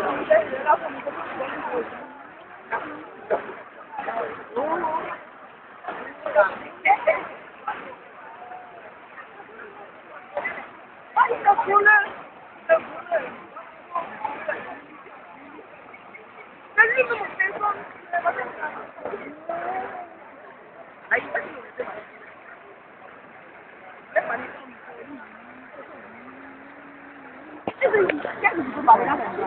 这个一下子就把人家